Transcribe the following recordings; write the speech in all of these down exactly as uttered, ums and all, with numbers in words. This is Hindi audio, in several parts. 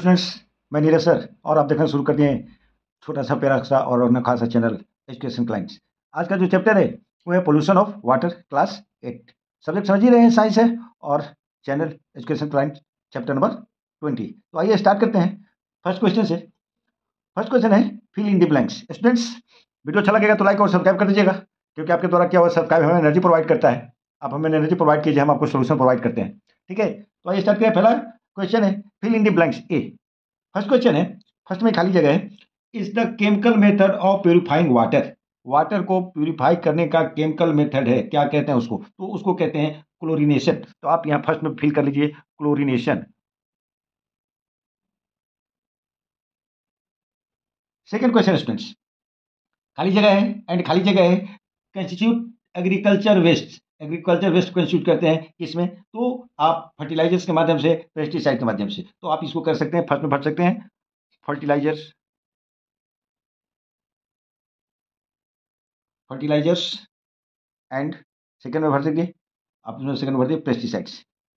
स्टूडेंट्स, मैं नीरज सर और आप देखना शुरू कर दिए छोटा सा प्यारा सा और अनोखा सा चैनल एजुकेशन क्लाइंट्स। आज का जो चैप्टर है वो है pollution of water, class eight. Subject समझ ही रहे हैं, साइंस है और channel education client chapter number twenty. तो आइए स्टार्ट करते हैं फर्स्ट क्वेश्चन से। फर्स्ट क्वेश्चन है fill in the blanks. Students, video अच्छा लगेगा तो लाइक और सब्सक्राइब कर दीजिएगा, क्योंकि आपके द्वारा क्या हुआ सब्सक्राइब हमें एनर्जी प्रोवाइड करता है। आप हमें एनर्जी प्रोवाइड कीजिए, हम आपको सोल्यूशन प्रोवाइड करते हैं। ठीक है, तो आइए स्टार्ट करें। पहला क्वेश्चन है fill in the blanks A. First question है, फर्स्ट में खाली जगह है। Is the chemical method of purifying water. Water को प्यूरिफाई करने का केमिकल मेथड है, क्या कहते हैं उसको? तो उसको कहते हैं क्लोरीनेशन। तो आप यहां फर्स्ट में फिल कर लीजिए क्लोरीनेशन। सेकंड क्वेश्चन स्टूडेंट्स, खाली जगह है एंड खाली जगह है constitute agriculture waste. Agriculture waste constitute करते हैं किसमें? तो आप फर्टिलाइजर्स के माध्यम से, पेस्टिसाइड के माध्यम से। तो आप इसको कर सकते हैं, फर्स्ट में भर सकते हैं फर्टिलाइजर्स, फर्टिलाइजर्स एंड सेकेंड में भर सकते आप इसमें सेकेंड भर दिए पेस्टिसाइड्स,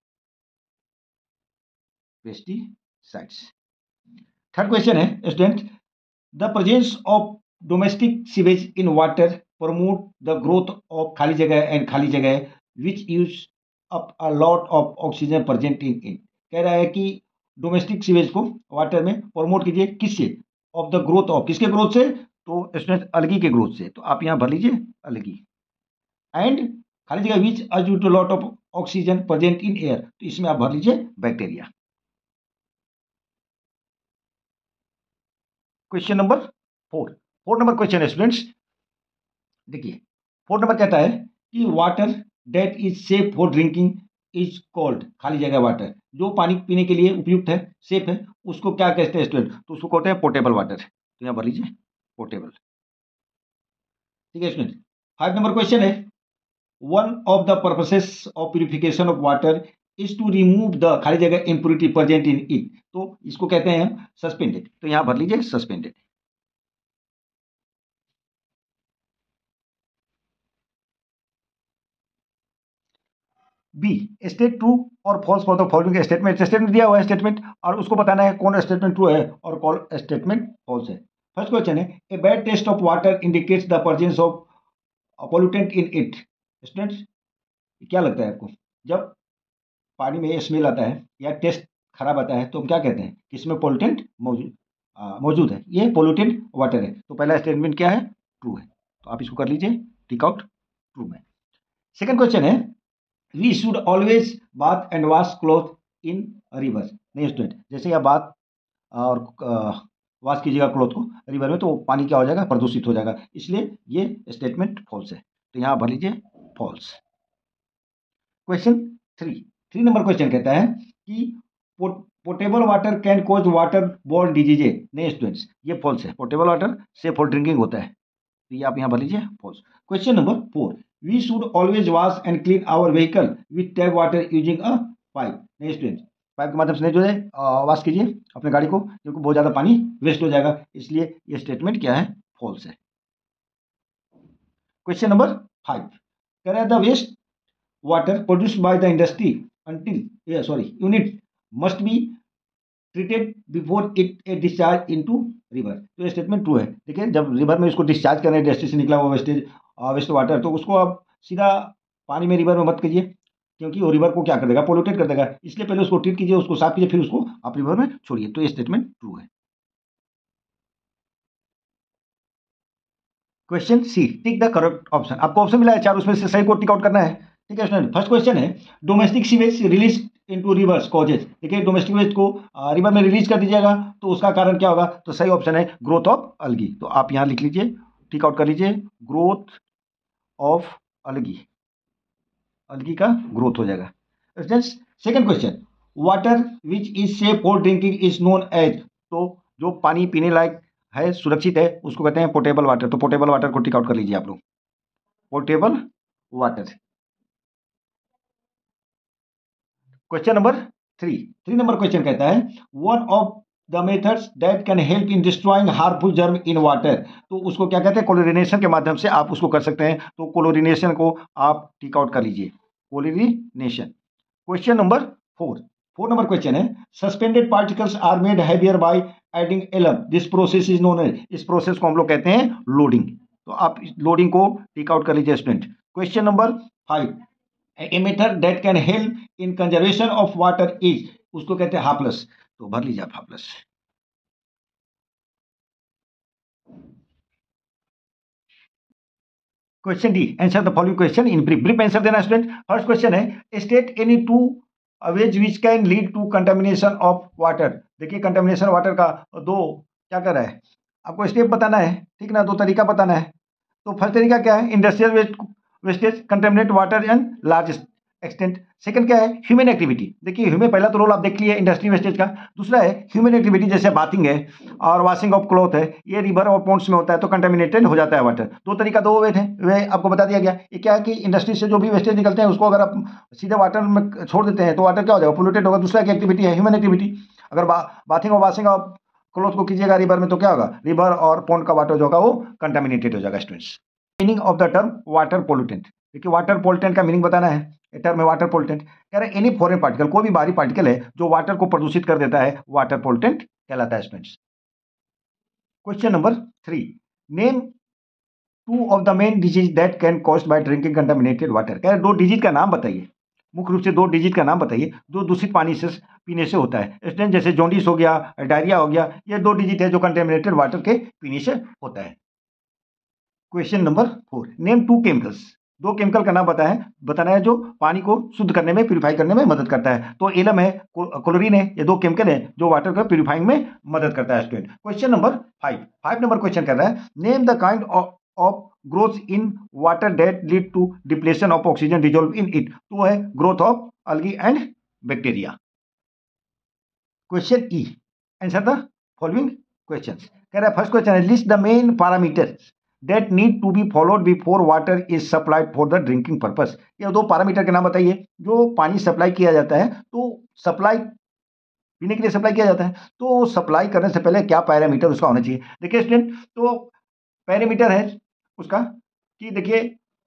पेस्टिसाइड्स। थर्ड क्वेश्चन है student, the presence of domestic sewage in water promote the growth of खाली जगह एंड खाली जगह which use up a lot of oxygen present in it. कह रहा है कि डोमेस्टिक सीवेज को वाटर में प्रमोट कीजिए, किससे? ऑफ द ग्रोथ ऑफ, किसके ग्रोथ से? तो स्टूडेंट अलगी के ग्रोथ से। तो आप यहां भर लीजिए अलगी एंड खाली जगह which as to lot of oxygen present in air. तो इसमें आप भर लीजिए bacteria. Question number four. Four number question है स्टूडेंट्स, देखिए फोर नंबर कहता है कि water that is safe for drinking is called, खाली जगह वाटर जो पानी पीने के लिए उपयुक्त है, सेफ है, उसको क्या कहते हैं स्टूडेंट? तो उसको कहते हैं पोर्टेबल वाटर। तो यहां भर लीजिए पोर्टेबल। ठीक है स्टूडेंट, फाइव नंबर क्वेश्चन है, one of the purposes of purification of water is to remove the खाली जगह इंप्योरिटी प्रेजेंट इन इट। तो इसको कहते हैं हम सस्पेंडेड। तो यहां भर लीजिए सस्पेंडेड। बी, स्टेट ट्रू और false for the following statement. Statement दिया हुआ है स्टेटमेंट, और उसको बताना है कौन स्टेटमेंट ट्रू है और कौन स्टेटमेंट फॉल्स है। फर्स्ट क्वेश्चन है, a bad taste of water indicates the presence of pollutant in it. Students, क्या लगता है आपको, जब पानी में स्मेल आता है या टेस्ट खराब आता है तो हम क्या कहते हैं कि इसमें पोल्यूटेंट मौजूद मौजूद है, ये पोल्यूटेंट वाटर है। तो पहला स्टेटमेंट क्या है? ट्रू है। तो आप इसको कर लीजिए टिक आउट ट्रू में। सेकंड क्वेश्चन है, we should always bath and wash cloth in river. नहीं स्टूडेंट, जैसे आप बात और वॉश कीजिएगा क्लॉथ को रिवर में तो पानी क्या हो जाएगा? प्रदूषित हो जाएगा, इसलिए ये स्टेटमेंट फॉल्स है। तो यहां भर लीजिए false. Question three. Three number question कहता है कि portable water can cause water borne diseases. नहीं स्टूडेंट्स, ये फॉल्स है। Portable water safe for drinking होता है, तो ये आप यहां भर लीजिए false. Question number four, we should always wash and clean our vehicle with tap water using a pipe. नहीं स्टूडेंट, पाइप के माध्यम से नहीं जो है वॉश कीजिए अपने गाड़ी को, क्योंकि बहुत ज्यादा पानी वेस्ट हो जाएगा, इसलिए ये स्टेटमेंट क्या है? फॉल्स है। क्वेश्चन नंबर फाइव कह रहा है, the waste water produced by the industry until yeah, sorry unit must be treated before it a discharge into river। तो ये स्टेटमेंट ट्रू है। देखिए, जब रिवर में इसको डिस्चार्ज करना है, इंडस्ट्री से निकला हुआ वेस्टेज वेस्ट वाटर, तो उसको आप सीधा पानी में रिवर में मत कीजिए, क्योंकि वो रिवर को क्या कर देगा? पोल्यूटेड कर देगा। इसलिए पहले उसको ट्रीट कीजिए, उसको साफ कीजिए, फिर उसको आप रिवर में छोड़िए। तो ये स्टेटमेंट ट्रू है। Question C, tick the correct option. आपको ऑप्शन मिला है चार, उसमें से सही को टिक आउट करना है। ठीक है स्टूडेंट, फर्स्ट क्वेश्चन है, domestic sewage release into rivers causes. देखिए, डोमेस्टिक वेस्ट को रिवर में रिलीज कर दीजिएगा तो उसका कारण क्या होगा? तो सही ऑप्शन है ग्रोथ ऑफ अलगी। तो आप यहां लिख लीजिए, टिक आउट कर लीजिए, ग्रोथ ऑफ अलगी। अलगी का ग्रोथ हो जाएगा। Second question, water which is safe for drinking is known as. तो जो पानी पीने लायक है, सुरक्षित है, उसको कहते हैं पोर्टेबल वाटर। तो पोर्टेबल वाटर को टिक आउट कर लीजिए आप लोग, portable water. Question number three. Three number question कहता है, one of the methods that can help in destroying harmful germ in water. तो उसको क्या कहते हैं? क्लोरीनेशन के माध्यम से आप उसको कर सकते हैं। तो क्लोरीनेशन को आप टिक आउट कर लीजिए, chlorination. Question number four, four number question है, suspended particles are made heavier by adding alum, this process is known as, इस प्रोसेस को हम लोग कहते हैं लोडिंग। तो आप लोडिंग को टिक आउट कर लीजिए student. Question number five, a method that can help in conservation of water is, उसको कहते हैं हाफलस। तो भर लीजिए आप हाफलस। Question D, answer the following question in brief. Brief answer देना स्टूडेंट। फर्स्ट क्वेश्चन है, state any two ways which can lead to contamination of water. देखिए कंटामिनेशन वाटर का दो क्या कर रहा है, आपको स्टेप बताना है, ठीक ना, दो तरीका बताना है। तो फर्स्ट तरीका क्या है, industrial waste wastage contaminate water and large extent. Second क्या है, ह्यूमन एक्टिविटी। देखिए ह्यूमन, पहला तो रोल आप देख लिए इंडस्ट्री वेस्टेज का। दूसरा है ह्यूमन एक्टिविटी, जैसे बाथिंग है और वॉशिंग ऑफ क्लॉथ है, ये रिवर और पॉन्ड्स में होता है तो कंटेमिनेटेड हो जाता है वाटर। दो तरीका, दो वे थे, वे आपको बता दिया गया। ये क्या है कि इंडस्ट्री से जो भी वेस्टेज निकलते हैं उसको अगर आप सीधे वाटर में छोड़ देते हैं तो वाटर क्या हो जाएगा, पोल्यूटेड होगा। दूसरा की एक्टिविटी है ह्यूमन एक्टिविटी, अगर बाथिंग और वॉशिंग ऑफ क्लॉथ को कीजिएगा रिवर में तो क्या होगा, रिवर और पॉन्ड का वाटर जो होगा वो कंटेमिनेटेड हो जाएगा। Students, meaning of the term water pollutant. देखिए वाटर पोल्यूटेंट का मीनिंग बताना है। टर्म है वाटर पोल्यूटेंट, कह रहे हैं एनी फॉरेन पार्टिकल, कोई भी बाहरी पार्टिकल है जो वाटर को प्रदूषित कर देता है, वाटर पोल्यूटेंट कहलाता है। Students, question number three, name two of the main disease that can caused by drinking contaminated water. कह रहे दो डिजीज का नाम बताइए, मुख्य रूप से दो डिजीज का नाम बताइए जो दूषित पानी से पीने से होता है। स्टूडेंट, जैसे जॉन्डिस हो गया, डायरिया हो गया, ये दो डिजीज है जो कंटामिनेटेड वाटर के पीने से होता है। Question number four, name two chemicals. दो केमिकल का नाम बताया है, बताना है जो पानी को शुद्ध करने में, प्यूरिफाई करने में मदद करता है। तो एलम है, क्लोरीन है, ये दो केमिकल है जो वाटर को प्यूरिफाइंग में मदद करता है। Student, question number five, five number question कर रहा है, name the kind of growth in water that lead to depletion of oxygen dissolve in it. तो है growth of algae and bacteria. Question E, answer the following questions. कह रहा है फर्स्ट क्वेश्चन है, list the main parameters that need to be followed before water is supplied for the drinking purpose। ये दो पैरामीटर के नाम बताइए जो पानी सप्लाई किया जाता है, तो सप्लाई पीने के लिए सप्लाई किया जाता है, तो सप्लाई करने से पहले क्या पैरामीटर उसका होना चाहिए। देखिए स्टूडेंट, तो पैरामीटर है उसका कि देखिए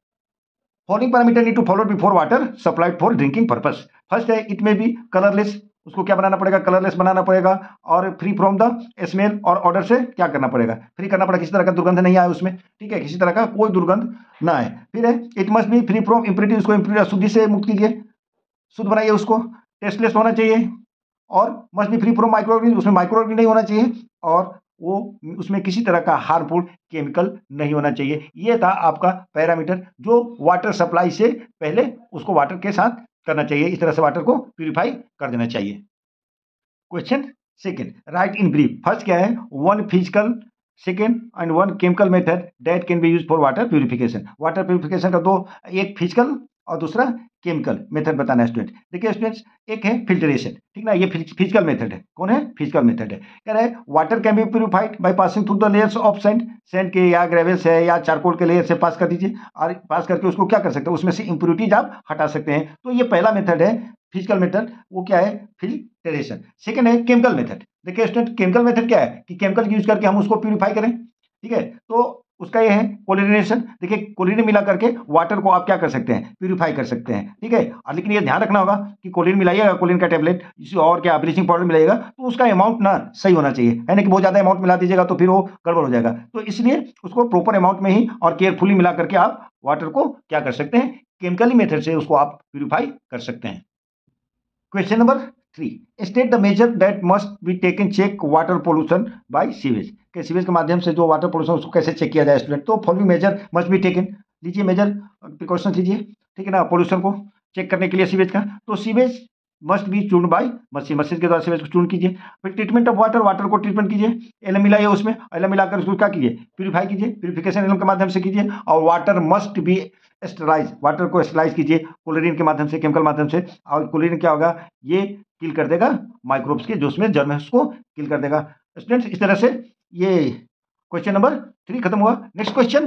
following parameter need to follow before water supplied for drinking purpose. First है, इट में बी कलरलेस, उसको क्या बनाना पड़ेगा, कलरलेस बनाना पड़ेगा, और फ्री फ्रॉम द स्मेल और ऑर्डर से क्या करना पड़ेगा, फ्री करना पड़ेगा, किसी तरह का दुर्गंध नहीं आए उसमें, ठीक है, किसी तरह का कोई दुर्गंध ना आए। फिर है, it must be free from impurity, उसको इम्प्योरिटी अशुद्धि से मुक्त कीजिए, शुद्ध बनाइए उसको, टेस्टलेस होना चाहिए, और must be free from micro organism, उसमें माइक्रो ऑर्गेनिज्म नहीं होना चाहिए, और वो उसमें किसी तरह का हार्मफुल केमिकल नहीं होना चाहिए। ये था आपका पैरामीटर जो वाटर सप्लाई से पहले उसको वाटर के साथ करना चाहिए, इस तरह से वाटर को प्यूरिफाई कर देना चाहिए। Question second, write in brief. First क्या है, one physical, second and one chemical method that can be use for water purification. Water purification का दो, एक फिजिकल और दूसरा केमिकल मेथड बताना है। स्टूडेंट देखिए स्टूडेंट्स, एक है फिल्ट्रेशन, ठीक ना, ये फिजिकल मेथड है। कौन है, फिजिकल मेथड है। कह रहा है water can be purified by passing through the layers of sand, sand के या ग्रेवल्स है या चारकोल के लेयर से पास कर दीजिए, और पास करके उसको क्या कर सकते हैं, उसमें से इंप्योरिटीज आप हटा सकते हैं। तो ये पहला मेथड है फिजिकल मेथड, वो क्या है, फिल्ट्रेशन। सेकंड है केमिकल मेथड। देखिए स्टूडेंट, केमिकल मेथड क्या है कि केमिकल यूज करके हम उसको प्यूरिफाई करें, ठीक है, तो उसका ये है क्लोरीनेशन। देखिए क्लोरीन मिला करके वाटर को आप क्या कर सकते हैं, प्यूरिफाई कर सकते हैं, ठीक है। और लेकिन ये ध्यान रखना होगा कि क्लोरीन मिलाइएगा, क्लोरीन का टेबलेट और क्या ब्लीचिंग पाउडर मिलाइएगा, तो उसका अमाउंट ना सही होना चाहिए, है ना, कि बहुत ज्यादा अमाउंट मिला दीजिएगा तो फिर वो गड़बड़ हो जाएगा। तो इसलिए उसको प्रॉपर अमाउंट में ही और केयरफुली मिला करके आप वाटर को क्या कर सकते हैं, केमिकली मेथड से उसको आप प्यूरिफाई कर सकते हैं। Question number three, state the measure that must be taken check water pollution by sewage. के सीवेज के माध्यम से जो वाटर पोल्यूशन उसको कैसे चेक किया जाए स्टूडेंट। तो following measure must be taken, लीजिए मेजर प्रिकॉशन लीजिए, ठीक है ना, पोल्यूशन को चेक करने के लिए सीवेज का। तो sewage must be churn by machine, machine के द्वारा सीवेज को चूर्न कीजिए। फिर ट्रीटमेंट ऑफ वाटर, वाटर को ट्रीटमेंट कीजिए, एलम मिलाइए उसमें, एलम मिलाकर उसको क्या कीजिए, प्यूरिफाई कीजिए, प्यूरिफिकेशन एलम के माध्यम से कीजिए। और water must be sterilise, water को स्टराइज कीजिए क्लोरीन के माध्यम से, केमिकल माध्यम से। और क्लोरीन क्या होगा, ये किल कर देगा माइक्रोब्स के, जो उसमें जर्म है उसको किल कर देगा। स्टूडेंट्स इस तरह से ये क्वेश्चन नंबर थ्री खत्म हुआ। Next question,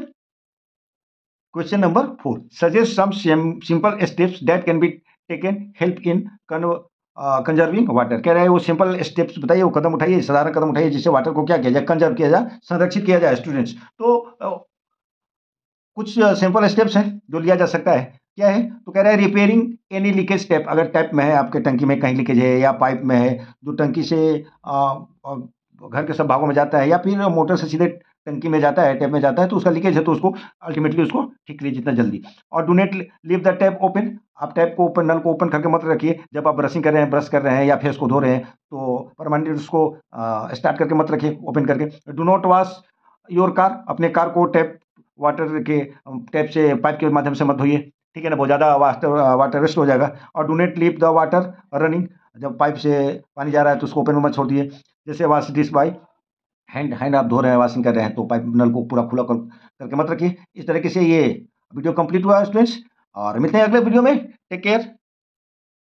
question number four, suggest some simple steps that can be taken help in conserving water. कह रहे हैं वो सिंपल स्टेप्स बताइए, वो कदम उठाइए, साधारण कदम उठाइए जिससे वाटर को क्या किया जाए, कंजर्व किया जाए, संरक्षित किया जाए। स्टूडेंट्स तो कुछ सिंपल स्टेप्स हैं जो लिया जा सकता है। क्या है, तो कह रहा है रिपेयरिंग एनी लीकेज टैप। अगर टैप में है, आपके टंकी में कहीं लीकेज है या पाइप में है जो टंकी से आ, आ, घर के सब भागों में जाता है या फिर मोटर से सीधे टंकी में जाता है, टैप में जाता है, तो उसका लीकेज है तो उसको अल्टीमेटली उसको ठीक करिए जितना जल्दी। और do not leave the tap open. आप टैप को ओपन, नल को ओपन करके मत रखिए। जब आप ब्रशिंग कर रहे हैं, ब्रश कर रहे हैं या फेस को धो रहे हैं तो परमानेंट उसको स्टार्ट करके मत रखिए, ओपन करके। Do not wash your car. अपने कार को टैप वाटर के टैप से, पाइप के माध्यम से मत धोइए, ठीक है ना, बहुत ज़्यादा वाटर वाटर वेस्ट हो जाएगा। और do not leave the water running. जब पाइप से पानी जा रहा है तो उसको ओपन में मत छोड़ दिए। जैसे wash dish by hand, hand आप धो रहे हैं, वॉशिंग कर रहे हैं तो पाइप नल को पूरा खुला कर, करके मत रखिए। इस तरीके से ये वीडियो कंप्लीट हुआ स्टूडेंट्स, और मिलते हैं अगले वीडियो में। Take care.